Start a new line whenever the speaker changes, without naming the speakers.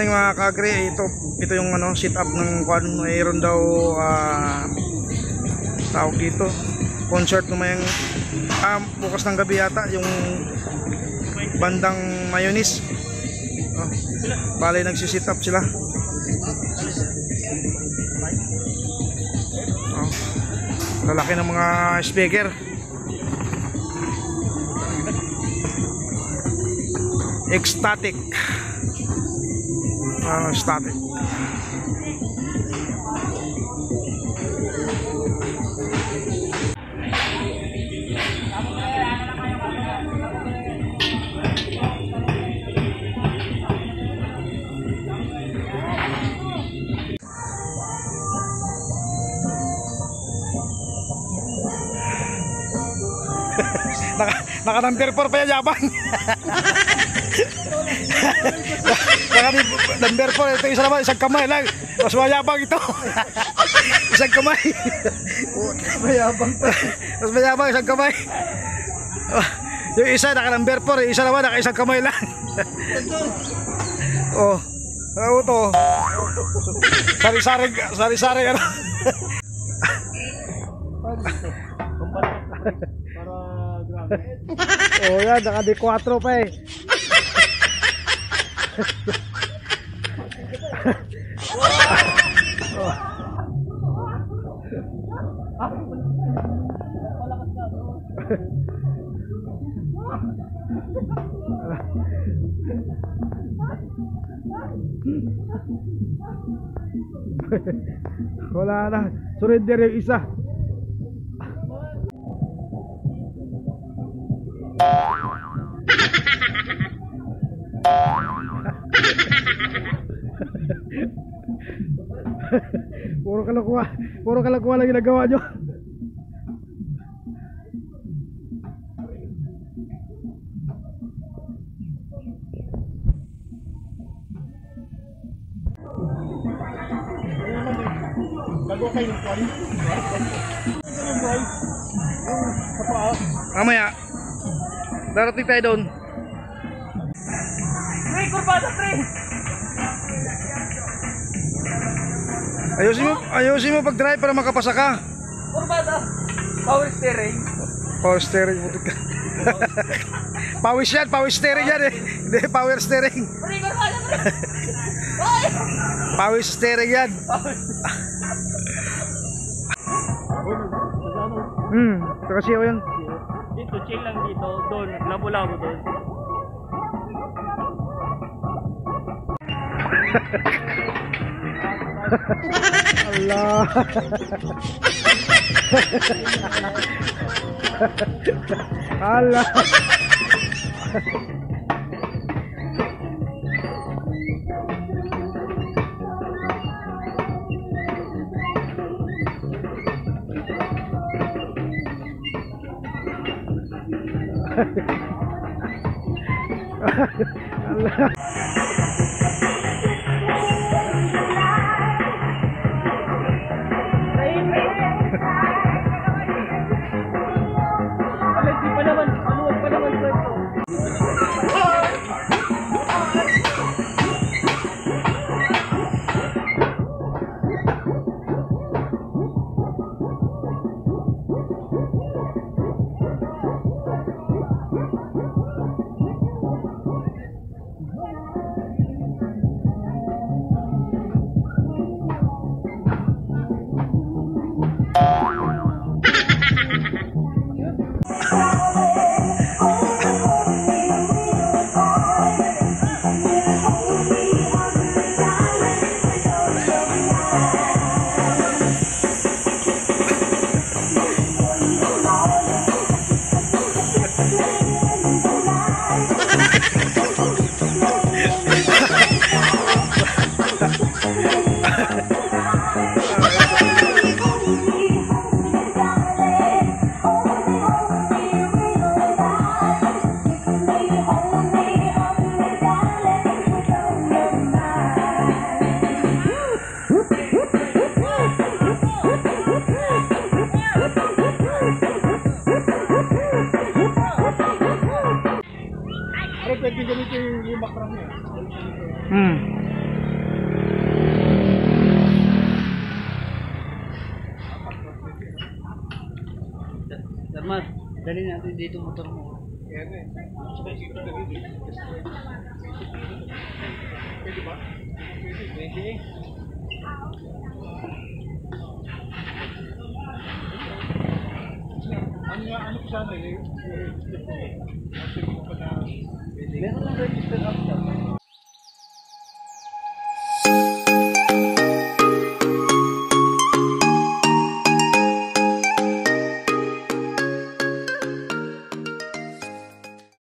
morning mga kagre. Ito yung ano, sit up ng kwan. Mayroon daw tawag dito, concert naman yung bukas ng gabi yata, yung bandang Mayonnaise. Bale nagsisit up sila. Lalaki ng mga speaker. Ecstatic. Static. Naka number 4 pa yan, yabang. Naka number 4, ito isa naman, isang kamay lang. Mas mayabang ito. Isang kamay. Mas mayabang pa. Mas mayabang, isang kamay. Yung isa naka number 4, yung isa naman naka isang kamay lang. Oh, ano to? Sari-sari ano. Oh yan, naka D4 pa eh. Wala na, surrender yung isa. Puro kalakuha lang ginagawa nyo. Mamaya darating tayo doon. Pre, kurbada pre. Ayusin mo pag-drive para makapasa ka. Kurbada. Power steering. Power steering. Power steering yan eh. Hindi, power steering. Pre, kurbada pre. Power steering yan. Ito kasi ako yun. Dito, chill lang dito. Doon, labo-labo doon. Allah. Allah. Allah.
Mas, dali natin dito motor mo.
Yan eh. Pwede ba?
Pwede.
Ano ko sana eh. Meron
Meron ng register